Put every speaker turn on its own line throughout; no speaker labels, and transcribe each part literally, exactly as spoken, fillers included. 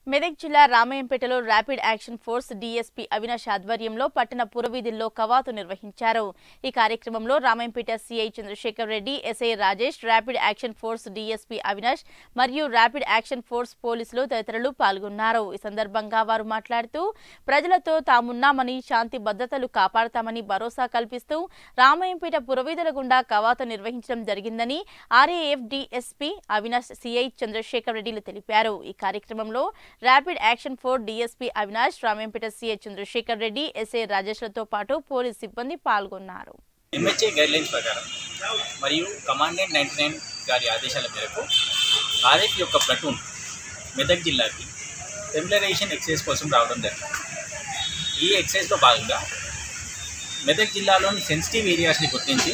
మెదక్ జిల్లా రామయ్యంపేటలో rapid action force DSP Avinash ఆధ్వర్యంలో పట్టణ పురవీధుల్లో కవాతు నిర్వహించారు। ఈ కార్యక్రమంలో Ramayampet CI Chandrashekar Reddy, SI Rajesh, rapid action force DSP Avinash మరియు ర్యాపిడ్ యాక్షన్ ఫోర్స్ పోలీసులు తదితరులు పాల్గొన్నారు। ఈ సందర్భంగా వారు మాట్లాడుతూ ప్రజలతో తామున్నామని, శాంతి భద్రతలు కాపాడతామని భరోసా కల్పిస్తూ రామయ్యంపేట పురవీధుల గుండా కవాతు నిర్వహించడం జరిగిందని RAF DSP Avinash, CI Chandrashekar రెడ్డిలు తెలిపారు। ఈ కార్యక్రమంలో rapid action force DSP Avinash, Ramayampet CI Chandrashekar Reddy, SI రాజేష్లతో పాటు పోలీస్ సిబ్బంది పాల్గొన్నారు।
ఎంహెచ్ఏ గైడ్లైన్స్ ప్రకారం మరియు కమాండెంట్ నైన్టీ నైన్ గారి ఆదేశాల మేరకు ఆర్ఎఫ్ యొక్క ప్లటూన్ మెదక్ జిల్లాకి ఫెమిలరైజేషన్ ఎక్సైజ్ కోసం రావడం జరిగింది। ఈ ఎక్సైజ్లో భాగంగా మెదక్ జిల్లాలోని సెన్సిటివ్ ఏరియాస్ని గుర్తించి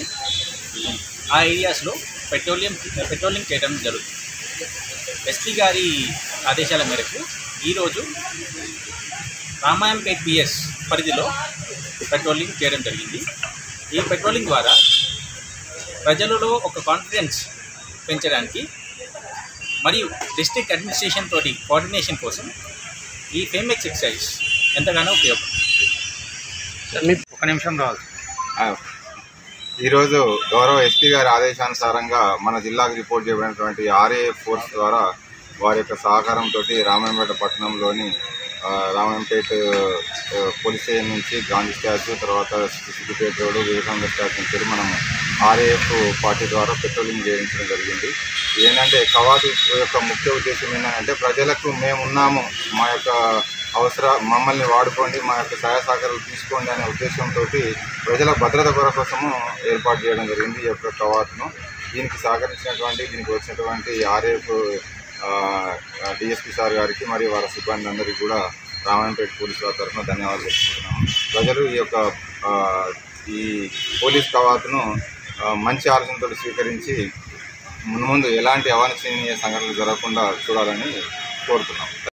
ఆ ఏరియాస్లో పెట్రోలియం పెట్రోలింగ్ చేయడం జరుగుతుంది। ఎస్పీ గారి ఆదేశాల మేరకు ఈరోజు రామాయంపేట్ పిఎస్ పరిధిలో పెట్రోలింగ్ చేయడం జరిగింది। ఈ పెట్రోలింగ్ ద్వారా ప్రజలలో ఒక కాన్ఫిడెన్స్ పెంచడానికి మరియు డిస్ట్రిక్ట్ అడ్మినిస్ట్రేషన్ తోటి కోఆర్డినేషన్ కోసం ఈ ఫేమెక్స్ ఎక్సైజ్ ఎంతగానో ఉపయోగపడుతుంది।
ఒక నిమిషం రావాలి। ఈరోజు గౌరవ ఎస్పీ గారి ఆదేశానుసారంగా మన జిల్లాకు రిపోర్ట్ చేయబడినటువంటి ఆర్ఏఎఫ్ ఫోర్స్ ద్వారా వారి యొక్క సహకారంతో రామాయంపేట పట్టణంలోని రామాయంపేట పోలీస్ స్టేషన్ నుంచి గాంధీ స్టాచ్యూ, తర్వాత సిద్దిపేట రోడ్డు, వివేకానంద స్టాచ్యూ నుంచి మనం ఆర్ఏఎఫ్ పార్టీ ద్వారా పెట్రోలింగ్ చేయించడం జరిగింది। ఏంటంటే కవాతు యొక్క ముఖ్య ఉద్దేశం ఏంటంటే ప్రజలకు మేమున్నాము, మా యొక్క అవసర మమ్మల్ని వాడుకోండి, మా యొక్క సహాయ సహకారాలు తీసుకోండి అనే ఉద్దేశంతో ప్రజల భద్రత కోసము ఏర్పాటు చేయడం జరిగింది ఈ యొక్క కవాతును। దీనికి సహకరించినటువంటి దీనికి వచ్చినటువంటి ఆర్ఏఎఫ్ డిఎస్పీ సార్ గారికి మరియు వారి సిబ్బంది అందరికీ కూడా రామాయంపేట పోలీసు వారి తరఫున ధన్యవాదాలు తెలుపుతున్నాము। ప్రజలు ఈ యొక్క ఈ పోలీస్ కవాతును మంచి ఆలోచనతో స్వీకరించి మున్ముందు ఎలాంటి అవాంఛనీయ సంఘటనలు జరగకుండా చూడాలని కోరుతున్నాం।